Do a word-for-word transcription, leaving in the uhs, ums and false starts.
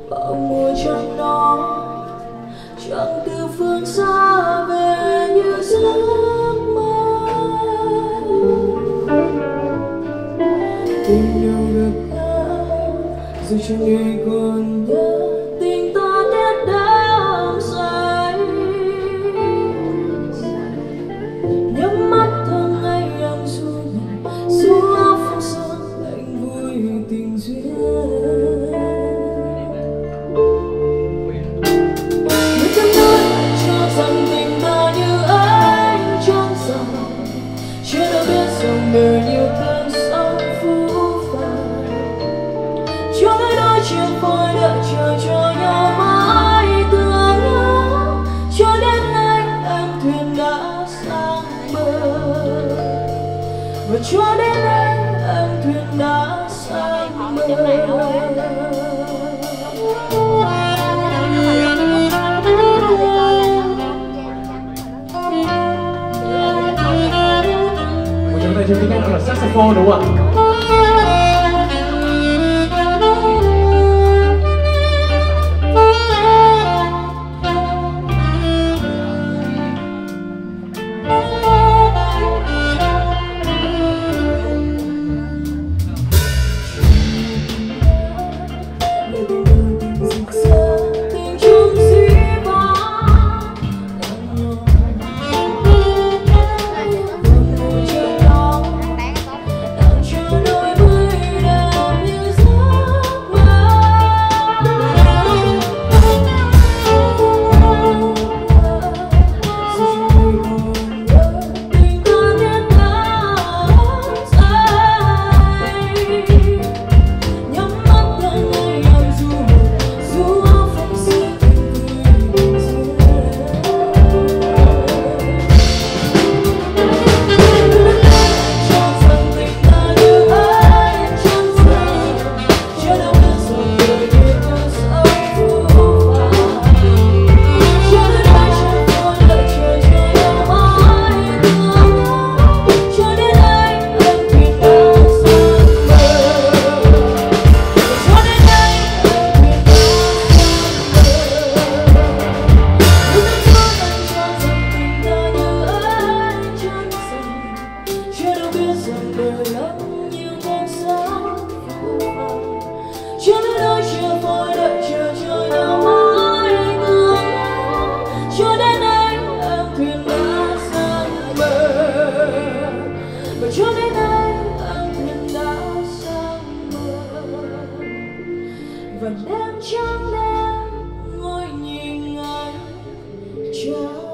bao mùa chẳng nói, chẳng từ phương xa về như giấc mơ. Tình yêu được gỡ dù chẳng ai còn nhớ tình ta biết đắm say. Nhắm mắt tháng ngày em du mình dù áo phong sương anh vui tình duyên. Người ta nói anh cho rằng tình ta như anh trong dòng, chưa đâu biết dòng đời nhiều cơn sóng phũ phàng. Cho tới đôi chiều phôi đợi chờ cho nhau mãi tương nhau, cho đến nay em thuyền đã sang bờ. Và cho đến nay em thuyền đã sang bờ. Một trong tay chơi tiếng Anh là saxophone đúng không ạ? Và đêm trắng đêm ngồi nhìn anh chờ.